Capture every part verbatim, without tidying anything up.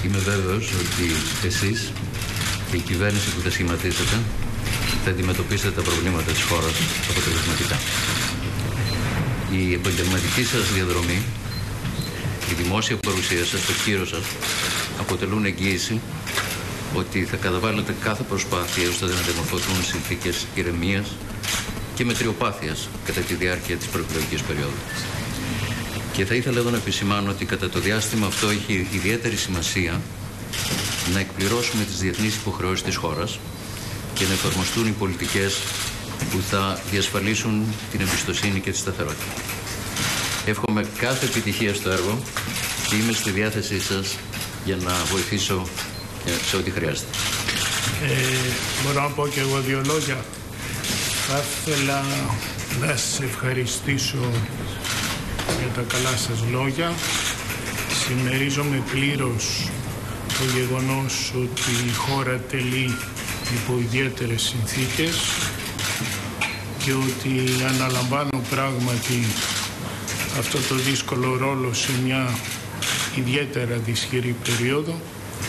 Είμαι βέβαιος ότι εσείς και η κυβέρνηση που θα σχηματίσετε θα αντιμετωπίσετε τα προβλήματα της χώρας αποτελεσματικά. Η επαγγελματική σας διαδρομή, η δημόσια παρουσία σας, το κύρος σας αποτελούν εγγύηση ότι θα καταβάλλετε κάθε προσπάθεια ώστε να διαμορφωθούν συνθήκες ηρεμίας και μετριοπάθειας κατά τη διάρκεια της προεκλογικής περίοδου. Και θα ήθελα εδώ να επισημάνω ότι κατά το διάστημα αυτό έχει ιδιαίτερη σημασία να εκπληρώσουμε τις διεθνείς υποχρεώσεις της χώρας και να εφαρμοστούν οι πολιτικές που θα διασφαλίσουν την εμπιστοσύνη και τη σταθερότητα. Εύχομαι κάθε επιτυχία στο έργο και είμαι στη διάθεσή σας για να βοηθήσω σε ό,τι χρειάζεται. Ε, μπορώ να πω και εγώ δύο λόγια. Θα ήθελα να σας ευχαριστήσω για τα καλά σας λόγια. Συμμερίζομαι πλήρως το γεγονός ότι η χώρα τελεί υπό ιδιαίτερες συνθήκες και ότι αναλαμβάνω πράγματι αυτό το δύσκολο ρόλο σε μια ιδιαίτερα δυσχερή περίοδο.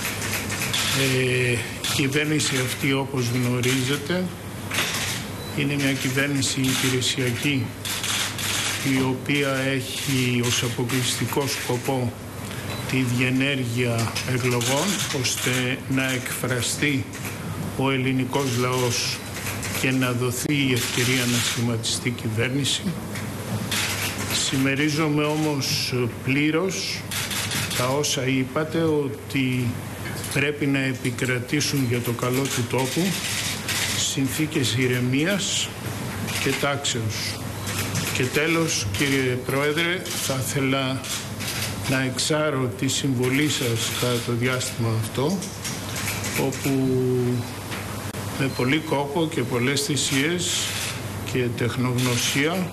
Ε, η κυβέρνηση αυτή, όπως γνωρίζετε, είναι μια κυβέρνηση υπηρεσιακή η οποία έχει ως αποκλειστικό σκοπό τη διενέργεια εκλογών ώστε να εκφραστεί ο ελληνικός λαός και να δοθεί η ευκαιρία να σχηματιστεί κυβέρνηση. Συμμερίζομαι όμως πλήρως τα όσα είπατε ότι πρέπει να επικρατήσουν για το καλό του τόπου συνθήκες ηρεμίας και τάξεως. Και τέλος, κύριε Πρόεδρε, θα ήθελα να εξάρω τη συμβολή σας κατά το διάστημα αυτό, όπου με πολύ κόπο και πολλές θυσίες και τεχνογνωσία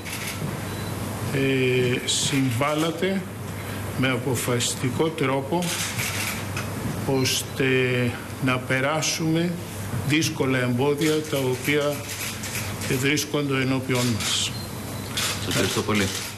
ε, συμβάλατε με αποφασιστικό τρόπο ώστε να περάσουμε δύσκολα εμπόδια τα οποία βρίσκονται ενώπιόν μας. Σας ευχαριστώ πολύ.